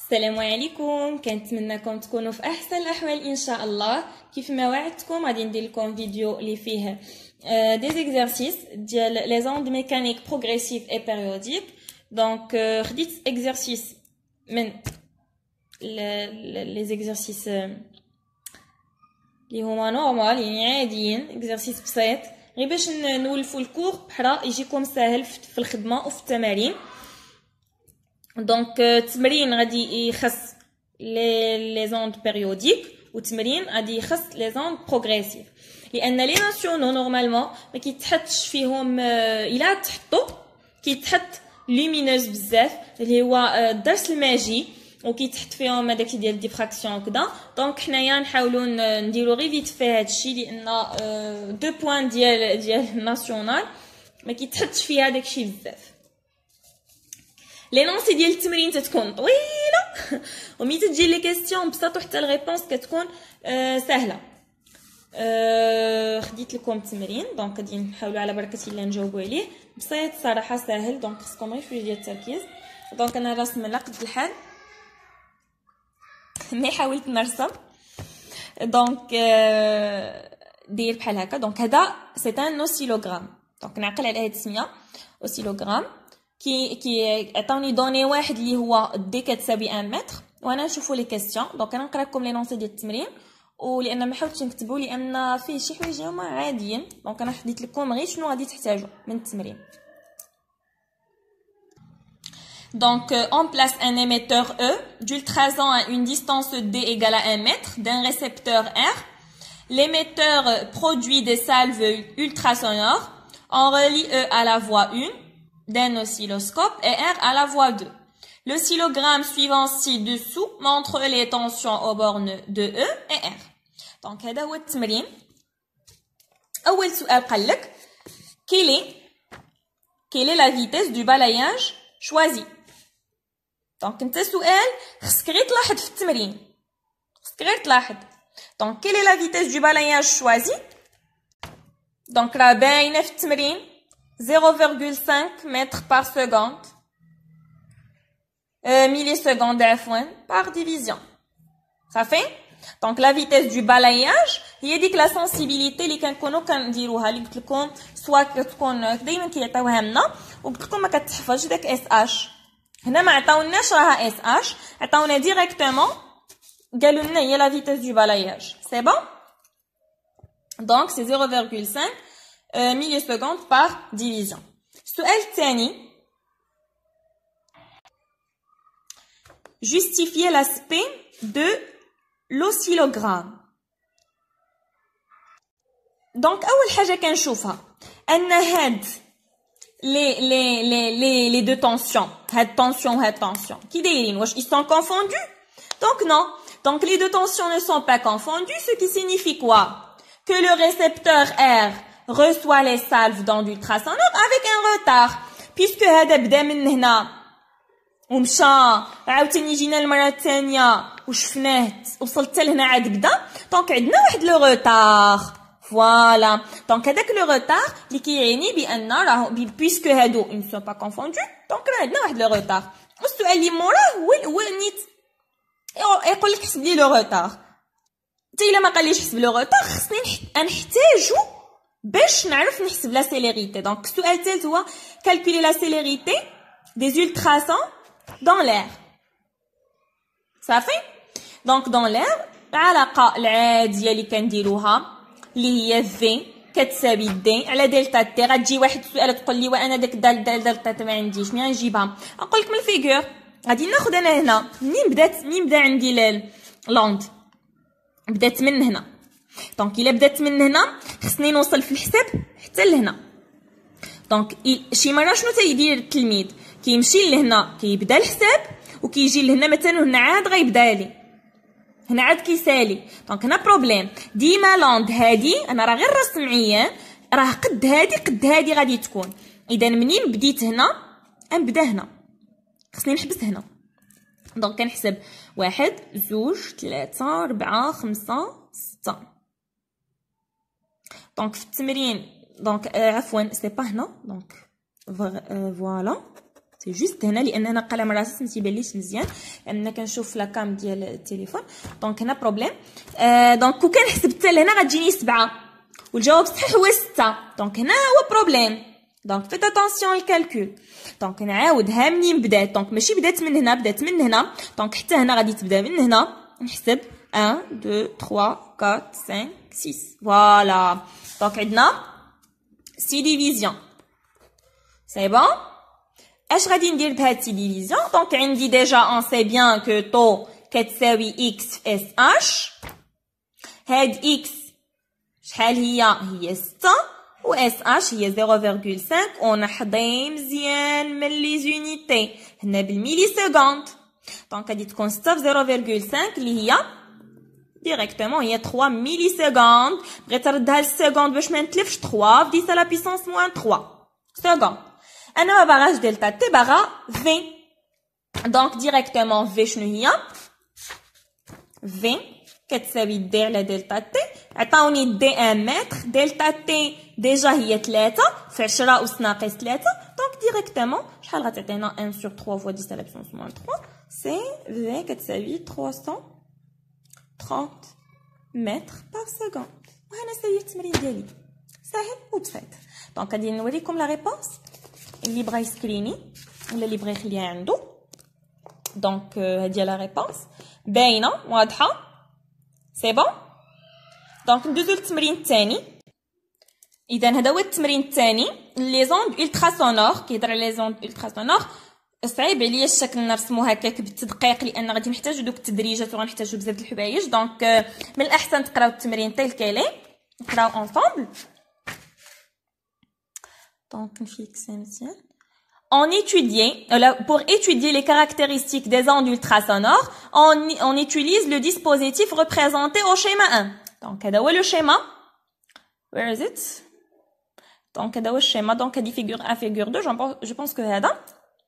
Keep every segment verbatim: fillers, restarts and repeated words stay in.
السلام عليكم. كنتمنىكم تكونوا في احسن الاحوال ان شاء الله. كيف ما وعدتكم غادي ندير لكم فيديو اللي فيه دي زيكزارسيس ديال لي زوند ميكانيك بروغريسيف اي بيريوديك. دونك خديت اكزرسيس من لي زيكزارسيس اللي هما نورمال يعني عاديين، اكزرسيس بسيط غير باش نولفوا الكور بحرا يجيكم ساهل في الخدمه وفي التمارين. دونك التمرين غادي يخص لي لي زوند بيريوديك وتمرين غادي يخص لي زوند بروغريسيف، لان لي ناسيونو نورمالمون ما كيتحطش فيهم الا تحطوا كيتحط لومينوز بزاف اللي هو الدرس الماجي وكيتحط فيهم هذاك ديال الديفراكسيون وكذا. دونك حنايا نحاولوا نديروا غير فيت في هذا الشيء لان دو بوين ديال ديال ناسيونال ما كيتحطش فيها داك الشيء بزاف. لي لونسي ديال التمرين تتكون طويله ومي تجي لي كيسيون بساط وحتى الريبونس كتكون آه سهله. آه خديت لكم التمرين دونك غادي نحاولوا على بركه الله نجاوبوا عليه بسيط صراحه ساهل. دونك خصكم غير شويه ديال التركيز. دونك انا راسم على قد الحال مي حاولت نرسم. دونك آه دير بحال هكا. دونك هذا سي ان اوسيلوغرام. دونك نعقل على هذه السميه اوسيلوغرام. كي كي عطاوني دوني واحد اللي هو دي كتساوي واحد متر وانا نشوفوا لي كيسيون. دونك انا نقرا لكم لي نونسي ديال التمرين ولان ما حاولتش نكتبوا لان فيه شي حوايج هما عاديين. دونك انا حديت لكم غير شنو غادي تحتاجوا من التمرين. Donc, euh, on place un émetteur E d'ultrasons à une distance D égale à un mètre d'un récepteur R. L'émetteur produit des salves ultrasonores. On relie E à la voie un d'un oscilloscope et R à la voie deux. L'oscillogramme suivant ci-dessous montre les tensions aux bornes de E et R. Donc, هذا هو التمرين. أول سؤال قال لك quelle est quelle est la vitesse du balayage choisi. دونك انت سؤال خصك غير تلاحظ في التمرين، خصك غير تلاحظ. دونك quelle est la vitesse du balayage choisi. دونك راه باينه في التمرين zéro virgule cinq mètres par seconde euh, millisecondes عفوا par division. صافي. دونك لا فيتيس دو بالاياج هي ديك لا سنسيبيليتي اللي كنكونوا كنديروها اللي قلت لكم سوا كتكون دائما كيعطيوها لنا وقلت لكم ما كتحفظش داك اس اش. هنا ما عطاوناش راها اس اش، عطاونا ديريكتومون قالوا لنا هي لا فيتيس دو بالاياج. سي بون. دونك سي zéro virgule cinq millisecondes par division. السؤال الثاني justifier l'aspect de l'oscillogramme. دونك اول حاجه كنشوفها ان هاد لي لي لي لي لي دو تونسيون هاد تونسيون وهاد تونسيون كي دايرين واش ils sont confondus. donc non. donc les deux tensions ne sont pas confondues, ce qui signifie quoi que le récepteur R reçoit les salves dans l'ultrasonore avec un retard puisque هذا بدا من هنا ومشى عاوتاني جينا المره الثانيه وشفناه وصلت لهنا عاد بدا. دونك عندنا واحد لو روتار. فوالا. دونك هذاك لو روتار اللي كيعني بان راه بيسك هادو ان سو با كونفوندو دونك راه عندنا واحد لو روتار. والسؤال اللي موراه هو هو نيت يقول لك حسب لي لو روتار. حتى الا ما قاليش حسب لو روتار خصني نحتاجو باش نعرف نحسب لا سيليريتي. دونك السؤال الثالث هو calculer la célérité des ultrasons dans l'air. صافي. دونك دون l'air العلاقه العاديه اللي كنديروها اللي هي في كتساوي دي على دلتا تي. غتجي واحد السؤال تقول لي وانا داك دال دال دلتا تي ما عنديش ملي نجيبها. نقول لك من الفيغور غادي ناخذ انا هنا منين بدات منين بدا عندي لوند بدات من هنا. دونك الا بدات من هنا خصني نوصل في الحساب حتى لهنا. دونك شي مره شنو تيدير التلميذ كيمشي لهنا كيبدا الحساب وكيجي لهنا مثلا هنا عاد غيبدا لي هنا عاد كيسالي. دونك هنا بروبليم ديما لوند هادي انا راه غير رسم عيان راه قد هادي قد هادي غادي تكون. اذا منين بديت هنا نبدا هنا خصني نحبس هنا. دونك كنحسب واحد زوج ثلاثة ربعة خمسة ستة. دونك في التمرين دونك آه عفوا سي با هنا. دونك فوالا سي جوست هنا لان هنا قلم راسس ما تيبانليش مزيان لان كنشوف لا كام ديال التليفون دونك هنا بروبليم آه دونك كون كان حسبت لهنا غتجيني سبعة والجواب صحيح هو ستة دونك هنا هو بروبليم دونك فيت اتونسيون الكالكول دونك نعاود ها منين بدات دونك ماشي بدات من هنا بدات من هنا دونك حتى هنا غادي تبدا من هنا نحسب واحد اثنين ثلاثة أربعة خمسة ستة فوالا دونك عندنا سي ديفيزيون سي بون اش غادي ندير بهاد سي ديفيزيون دونك عندي ديجا اون سي بيان كو طو كتساوي اكس في اس اش هاد اكس شحال هي هي ستة و اس اش هي صفر فاصلة خمسة ونحضي مزيان من لي زونيتي هنا بالميلي سكوند دونك غادي تكون ستة في صفر فاصلة خمسة اللي هي ديريكتومون هي ثلاثة ميلي سكوند بغيت نردها للسكوند باش ما نتلفش ثلاثة في ديس لا بيسونس موان ثلاثة سكوند انا ما باغاش دلتا تي باغا في دونك ديريكتومون في شنو هي في كتساوي دي على دلتا تي عطاوني دي ان متر دلتا تي ديجا هي ثلاثة في عشرة أس ناقص ثلاثة دونك ديريكتومون شحال غتعطينا واحد sur ثلاثة فوا ديس على بيسونس موان ثلاثة سي في كتساوي ثلاثمية وثلاثين متر بار سكوند وهنا ساهي التمرين ديالي ساهل وبسيط دونك غادي نوريكم لا ريبونس اللي بغا يسكريني ولا اللي بغا يخليها عنده دونك هادي لا ريبونس باينه واضحه سي بون دونك ندوزو للتمرين الثاني اذا هذا هو التمرين الثاني لي زوند الترا سونور كيهضر على لي زوند الترا سونور صعيب عليا الشكل نرسمو هكاك بالتدقيق لان غادي نحتاجو دوك التدريجات وغنحتاجو بزاف د الحوايج دونك من الاحسن تقراو التمرين تيل كيلي نقراو اونصومبل دونك نفيكسي مزيان On étudie, pour étudier les caractéristiques des ondes ultrasonores, on, on utilise le dispositif représenté au schéma un. Donc, هذا هو le schéma. Where is it? Donc, هذا هو le schéma. Donc, هذه figure un, figure deux. Je pense que هذا.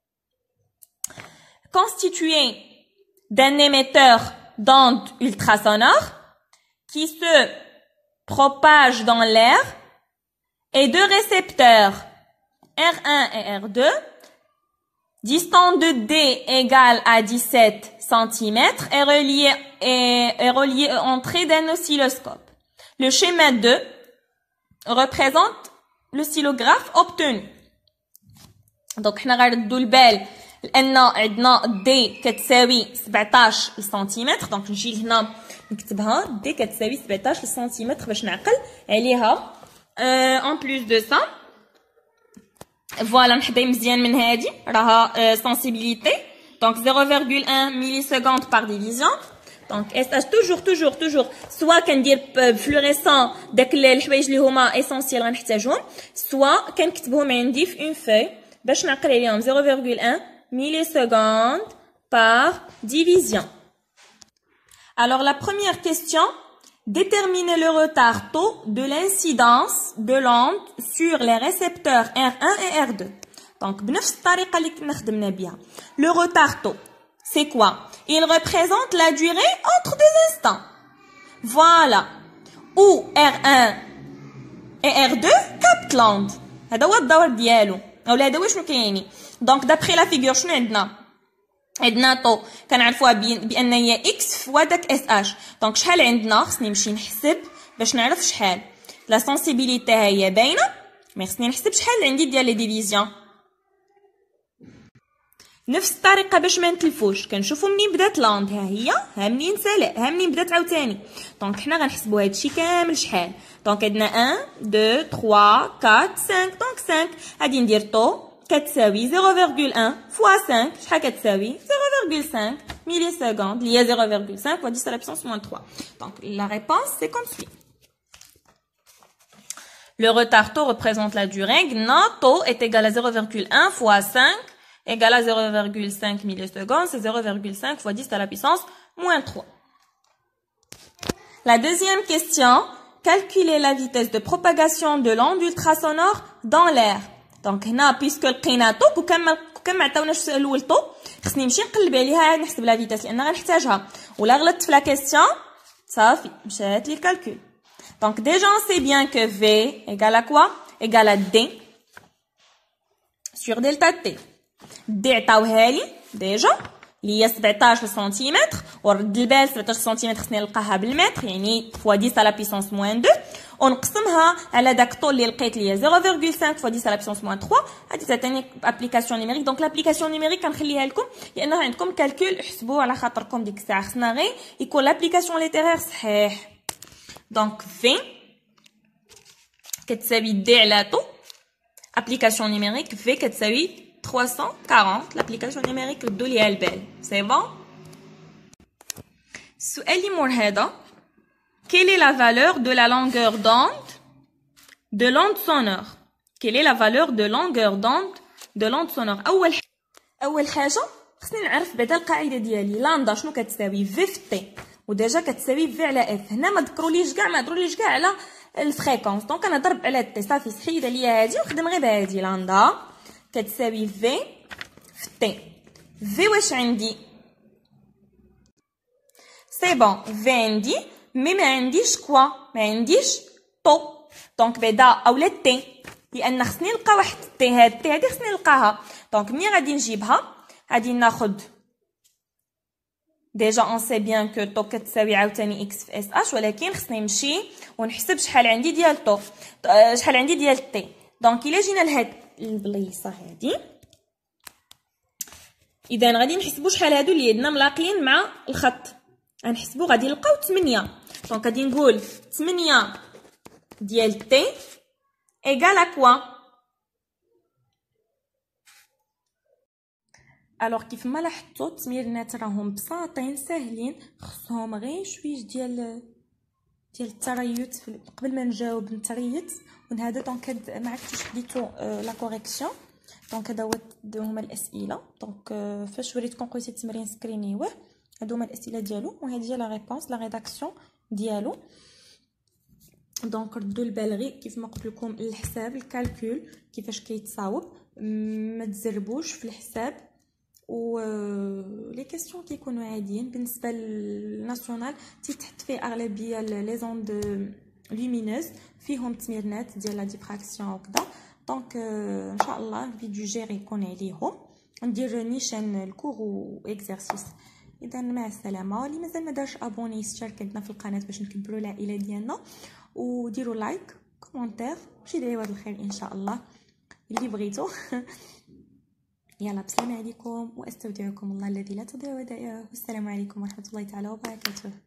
Constitué d'un émetteur d'ondes ultrasonores qui se propage dans l'air et de récepteurs R un et R deux, distant de D égale à dix-sept centimètres, est relié, est, est relié aux entrées d'un oscilloscope. Le schéma deux représente l'oscillographe obtenu. Donc, حنا غنردو البال لأن عندنا D كتساوي سبعطاش سنتيمتر، دونك نجي لهنا نكتبها D كتساوي سبعطاش سنتيمتر باش نعقل عليها. En plus de ça, فوالا نحضي مزيان من هادي راها سنسيبيليتي دونك صفر فاصلة واحد ملي سكوند بار ديفيزيون دونك اس اش توجور توجور توجور سوا كندير فلوريسون داك الحوايج اللي هما ايسونسيال غنحتاجهم سوا كنكتبهم عندي في اون فوي باش نعقل عليهم صفر فاصلة واحد ملي سكوند بار ديفيزيون. Alors la première question, déterminer le retard taux de l'incidence de l'onde sur les récepteurs R un et R deux. Donc, بنفس الطريقة اللي كنا خدمنا بها. Le retard taux, c'est quoi? Il représente la durée entre deux instants. Voilà. Où R un et R deux captent l'onde. هذا هو الدور ديالو. أو هذا هو شنو كايني. Donc, d'après la figure شنو عندنا؟ عندنا طو كنعرفوها بان هي اكس فوا داك اس اش دونك شحال عندنا خصني نمشي نحسب باش نعرف شحال لا سنسيبيليتي هي باينه مي خصني نحسب شحال عندي ديال لي ديفيزيون نفس الطريقه باش ما نتلفوش كنشوفوا منين بدات لاند ها هي ها منين سالات ها منين بدات عاوتاني دونك حنا غنحسبوا هادشي كامل شحال دونك عندنا واحد اثنين ثلاثة أربعة خمسة دونك خمسة غادي ندير طو كتساوي صفر فاصلة واحد فوا خمسة شحال كتساوي صفر فاصلة خمسة ملي سكوند اللي هي صفر فاصلة خمسة فوا ديس على بيسونس موان ثلاثة donc la réponse c'est comme suit. Le retard taux représente la durée. Notre taux est égal à zéro virgule un fois cinq égale à zéro virgule cinq millisecondes, c'est zéro virgule cinq fois dix à la puissance moins trois. La deuxième question, calculer la vitesse de propagation de l'onde ultrasonore dans l'air. دونك هنا بيسكو لقينا طو وكان كان ما عطاوناش الاول طو خصني نمشي نقلب عليها نحسب لا فيتاس لان غنحتاجها ولا غلطت في لا كيسيون صافي مشات لي الكالكول دونك ديجا on sait bien que V égale à quoi égale à D sur delta T دي عطاوها لي ديجا اللي هي سبعطاش سنتيمتر، ورد البال سبعطاش سنتيمتر خصني نلقاها بالمتر، يعني فوا عشرة على بيسونس موان اثنين، ونقسمها على داك الطول اللي لقيت لي صفر فاصلة خمسة فوا عشرة على بيسونس موان ثلاثة. غادي تعطيني ابليكاسيون نيميريك. دونك لابليكاسيون نيميريك كنخليها لكم لانها عندكم كالكول، احسبوه على خاطركم ديك الساعه، خصنا غير يكون لابليكاسيون ليتيرير صحيح. دونك في كتساوي دي على طو ابليكاسيون نيميريك في كتساوي ثلاثمية وأربعين. لابليكاسيون نيميريك ردوا ليها البال. سي بون. السؤال اللي مور هذا، quelle est la valeur de la longueur d'onde de l'onde sonore? quelle est la valeur de longueur d'onde de l'onde sonore؟ اول ح... اول حاجه خصني نعرف بعدا القاعده ديالي لاندا شنو كتساوي في في تي، وديجا كتساوي في على اف. هنا ما ذكروليش كاع ما هضروليش كاع على الفريكونس، دونك انا ضرب على تي صافي، سحيد عليا هادي وخدم غير بهادي. لاندا كتساوي في في تي. في واش عندي؟ سي بون في عندي مي ما عنديش كوا، ما عنديش طو، دونك بعدا اولا تي، لان خصني نلقى واحد تي. هاد تي هادي خصني نلقاها. دونك ملي غادي نجيبها غادي ناخد ديجا اون سي بيان كو طو كتساوي عاوتاني اكس في اس اش، ولكن خصني نمشي ونحسب شحال عندي ديال طو، شحال عندي ديال تي. دونك الا جينا لهاد البليصه هادي، اذا غادي نحسبوا شحال هادو اللي عندنا ملاقيين مع الخط، غنحسبوا غادي نلقاو ثمانية. دونك غادي نقول ثمانية ديال تي ايغال ا كوا. الوغ كيف ما لاحظتوا التمرينات راهم بساطين ساهلين، خصهم غير شويه ديال ديال التريث قبل ما نجاوب نتريث ونهذا. دونك ما عرفتش خديتو لا كوريكسيون. دونك هذا هما الاسئله. دونك فاش وريتكم قلت التمرين سكرينيوه، هادو هما الاسئله ديالو وهذه هي لا ريبونس لا ريداكسيون ديالو. دونك ردوا البال غير كيف ما قلت لكم الحساب الكالكول كيفاش كيتصاوب، ما تزربوش في الحساب. و لي كيسيون كيكونوا عاديين. بالنسبه للناسيونال تيتحط فيه اغلبيه لي زوند لومينوز، فيهم تمرينات ديال لا ديفراكسيون وكذا. دونك ان شاء الله الفيديو جاي يكون عليهم، ندير نيشان الكور و اكزرسيس. اذا مع السلامه. اللي مازال ما دارش ابوني يشترك عندنا في القناه باش نكبروا العائله ديالنا، وديروا لايك كومونتير شي دعوه بالخير ان شاء الله اللي بغيتو. يلا بسلام عليكم، واستودعكم الله الذي لا تضيع ودائعه. والسلام عليكم ورحمه الله تعالى وبركاته.